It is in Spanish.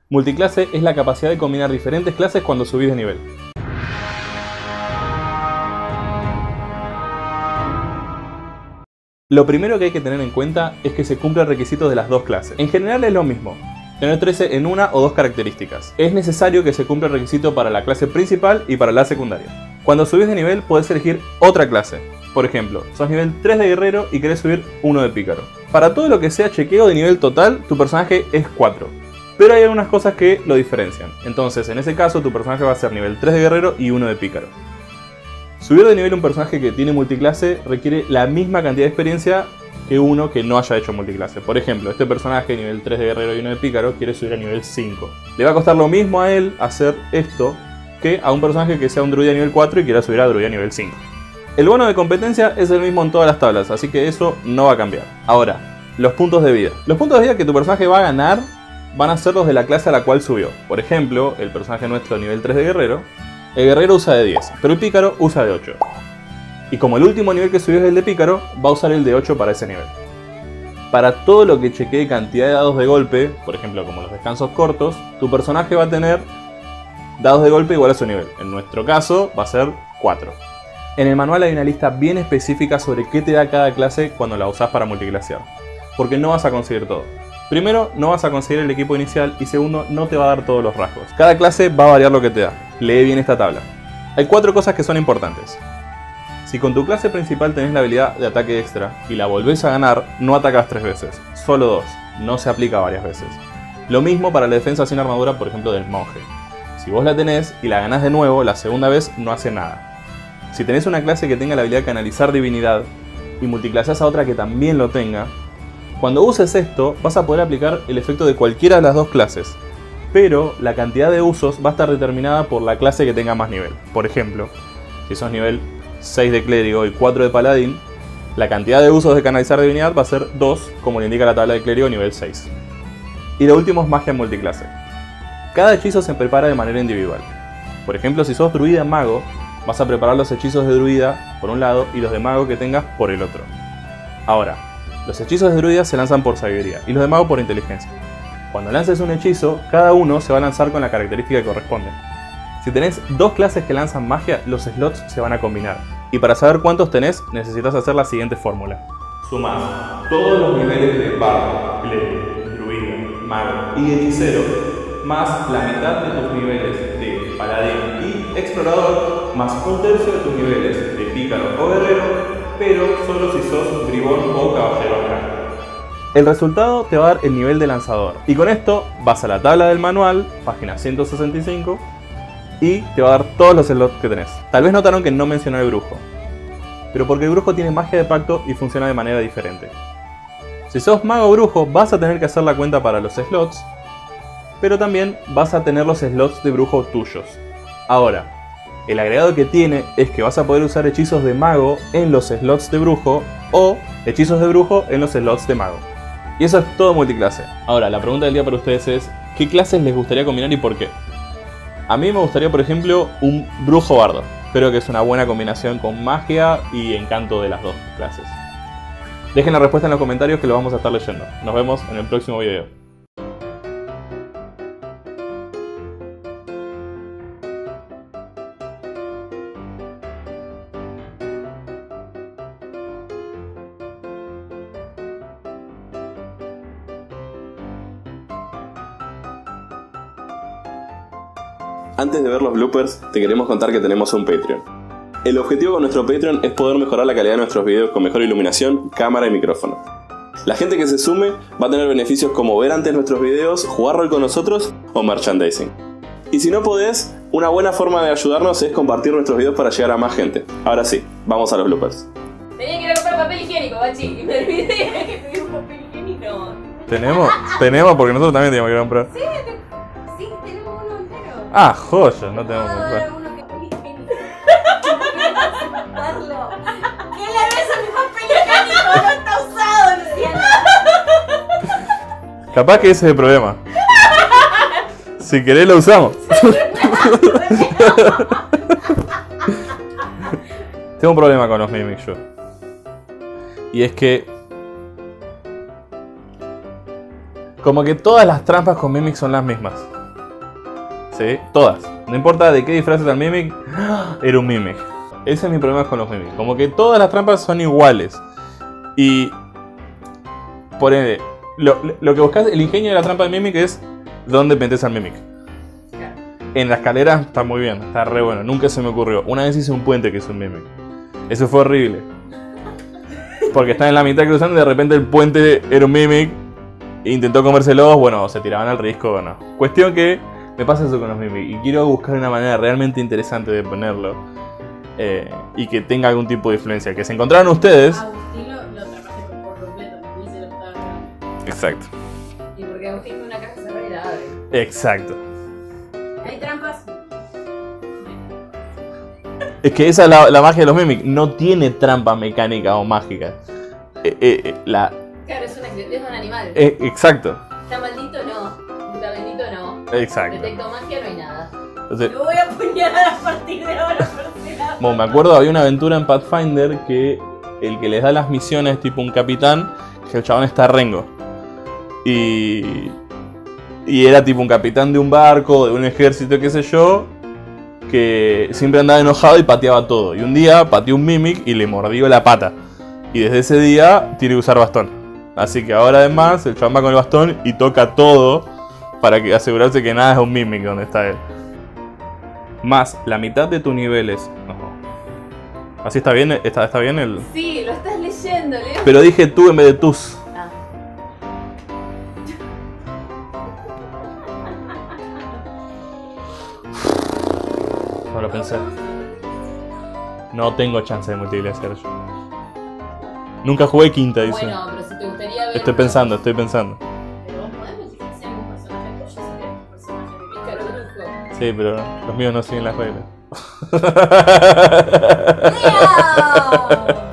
Multiclase es la capacidad de combinar diferentes clases cuando subís de nivel. Lo primero que hay que tener en cuenta es que se cumplen requisitos de las dos clases. En general es lo mismo, tener 13 en una o dos características. Es necesario que se cumpla el requisito para la clase principal y para la secundaria. Cuando subís de nivel podés elegir otra clase. Por ejemplo, sos nivel 3 de guerrero y querés subir 1 de pícaro. Para todo lo que sea chequeo de nivel total, tu personaje es 4. Pero hay algunas cosas que lo diferencian. Entonces, en ese caso, tu personaje va a ser nivel 3 de guerrero y 1 de pícaro. Subir de nivel un personaje que tiene multiclase requiere la misma cantidad de experiencia que uno que no haya hecho multiclase. Por ejemplo, este personaje nivel 3 de guerrero y 1 de pícaro quiere subir a nivel 5. Le va a costar lo mismo a él hacer esto que a un personaje que sea un druida nivel 4 y quiera subir a druida nivel 5. El bono de competencia es el mismo en todas las tablas, así que eso no va a cambiar. Ahora, los puntos de vida. Los puntos de vida que tu personaje va a ganar van a ser los de la clase a la cual subió. Por ejemplo, el personaje nuestro nivel 3 de guerrero, el guerrero usa de 10, pero el pícaro usa de 8. Y como el último nivel que subió es el de pícaro, va a usar el de 8 para ese nivel. Para todo lo que chequee cantidad de dados de golpe, por ejemplo como los descansos cortos, tu personaje va a tener dados de golpe igual a su nivel. En nuestro caso va a ser 4. En el manual hay una lista bien específica sobre qué te da cada clase cuando la usás para multiclasear. Porque no vas a conseguir todo. Primero, no vas a conseguir el equipo inicial y segundo, no te va a dar todos los rasgos. Cada clase va a variar lo que te da. Lee bien esta tabla. Hay 4 cosas que son importantes. Si con tu clase principal tenés la habilidad de ataque extra y la volvés a ganar, no atacás 3 veces, solo 2. No se aplica varias veces. Lo mismo para la defensa sin armadura, por ejemplo, del monje. Si vos la tenés y la ganás de nuevo, la segunda vez no hace nada. Si tenés una clase que tenga la habilidad de canalizar divinidad y multiclaseás a otra que también lo tenga, cuando uses esto vas a poder aplicar el efecto de cualquiera de las dos clases, pero la cantidad de usos va a estar determinada por la clase que tenga más nivel. Por ejemplo, si sos nivel 6 de clérigo y 4 de paladín, la cantidad de usos de canalizar divinidad va a ser 2, como le indica la tabla de clérigo nivel 6. Y lo último es magia multiclase. Cada hechizo se prepara de manera individual. Por ejemplo, si sos druida mago, vas a preparar los hechizos de druida por un lado y los de mago que tengas por el otro. Ahora, los hechizos de druida se lanzan por sabiduría y los de mago por inteligencia. Cuando lances un hechizo, cada uno se va a lanzar con la característica que corresponde. Si tenés dos clases que lanzan magia, los slots se van a combinar. Y para saber cuántos tenés, necesitas hacer la siguiente fórmula. Sumás todos los niveles de bardo, clérigo, druida, mago y hechicero, más la mitad de tus niveles de paladín y explorador, más un tercio de tus niveles de pícaro o guerrero, pero solo si sos bribón o caballero arcano. El resultado te va a dar el nivel de lanzador. Y con esto vas a la tabla del manual, página 165, y te va a dar todos los slots que tenés. Tal vez notaron que no mencioné el brujo, pero porque el brujo tiene magia de pacto y funciona de manera diferente. Si sos mago o brujo vas a tener que hacer la cuenta para los slots, pero también vas a tener los slots de brujo tuyos. Ahora, el agregado que tiene es que vas a poder usar hechizos de mago en los slots de brujo o hechizos de brujo en los slots de mago. Y eso es todo multiclase. Ahora, la pregunta del día para ustedes es, ¿qué clases les gustaría combinar y por qué? A mí me gustaría, por ejemplo, un brujo bardo. Creo que es una buena combinación con magia y encanto de las dos clases. Dejen la respuesta en los comentarios que lo vamos a estar leyendo. Nos vemos en el próximo video. Antes de ver los bloopers, te queremos contar que tenemos un Patreon. El objetivo con nuestro Patreon es poder mejorar la calidad de nuestros videos con mejor iluminación, cámara y micrófono. La gente que se sume va a tener beneficios como ver antes nuestros videos, jugar rol con nosotros o merchandising. Y si no podés, una buena forma de ayudarnos es compartir nuestros videos para llegar a más gente. Ahora sí, vamos a los bloopers. Tenía que ir a comprar papel higiénico, bachi, y me olvidé que pedí un papel higiénico. Tenemos porque nosotros también teníamos que comprar. Sí, tenemos uno entero. Ah, joyas, no tenemos que comprar. Uno que papel higiénico. Darlo. ¿Qué le ves a mi papel higiénico? No está usado, Luciana. Capaz que ese es el problema. Si querés lo usamos. Tengo un problema con los mimics yo. Y es que como que todas las trampas con mimics son las mismas. ¿sí? Todas. No importa de qué disfraces al Mimic, era un Mimic. Ese es mi problema con los Mimics. Como que todas las trampas son iguales. Y... por ende, lo que buscas, el ingenio de la trampa del Mimic es dónde metes al Mimic. En la escalera está muy bien, está re bueno. Nunca se me ocurrió. Una vez hice un puente que es un Mimic. Eso fue horrible. Porque estaba en la mitad cruzando y de repente el puente era un Mimic. E intentó comérselos, bueno, se tiraban al risco, bueno. Cuestión que me pasa eso con los Mimic. Y quiero buscar una manera realmente interesante de ponerlo. Y que tenga algún tipo de influencia. Que se encontraron ustedes. Agustín lo atrapaste por completo, porque se lo estaba grabando. Exacto. Y porque Agustín tiene una caja cerrada y la abre. Exacto. ¿Hay trampas? Es que esa es la magia de los Mimic. No tiene trampa mecánica o mágica. Claro, es un animal. Exacto. ¿Está maldito? No. ¿Está bendito? No. Exacto. Detecto magia, no hay nada. Entonces, Lo voy a apuñalar a partir de ahora por si la... bueno, me acuerdo, había una aventura en Pathfinder que el que les da las misiones, tipo un capitán, que el chabón está rengo. Y era tipo un capitán de un barco, de un ejército, qué sé yo, que siempre andaba enojado y pateaba todo. Y un día pateó un Mimic y le mordió la pata. Y desde ese día tiene que usar bastón. Así que ahora además el chabón va con el bastón y toca todo para asegurarse que nada es un Mimic donde está él. Más la mitad de tus niveles. No. ¿Así está bien? ¿Está bien el...? Sí, lo estás leyendo, Leo. Pero dije tú en vez de tus. Ah. No lo pensé. No tengo chance de multiplicar yo. Nunca jugué quinta edición. Bueno, pero si te gustaría ver... Estoy pensando. Pero vos podés multiplicar un personaje tuyo si querés un personaje de pícaro brujo. Sí, pero los míos no siguen las reglas. ¡Leo!